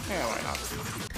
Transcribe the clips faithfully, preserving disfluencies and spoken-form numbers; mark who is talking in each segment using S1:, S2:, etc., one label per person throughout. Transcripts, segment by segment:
S1: Yeah, why not?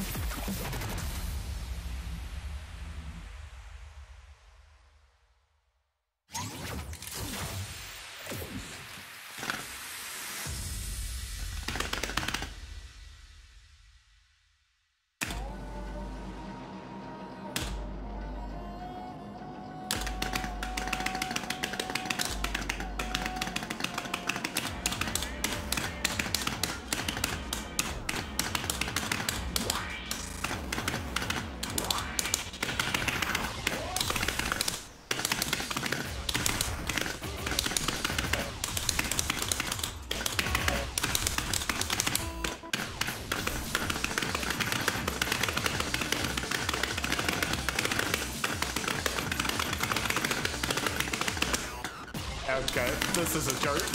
S1: Okay, this is a joke.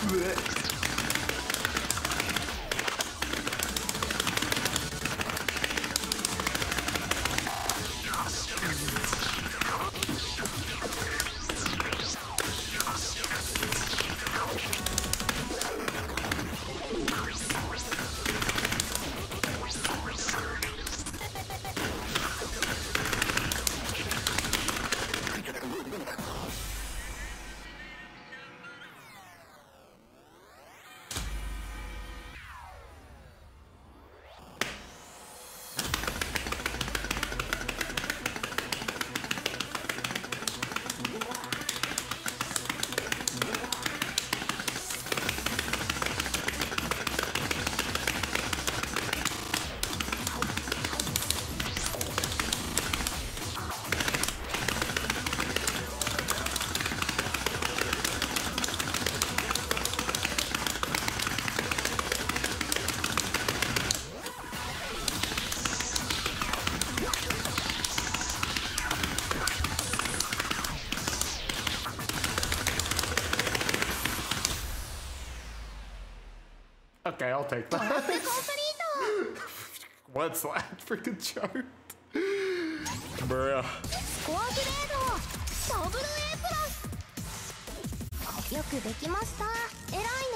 S1: Okay, I'll take that. What's that freaking joke? Bruh.
S2: スコアグレードダブル A プラスよくできました偉いね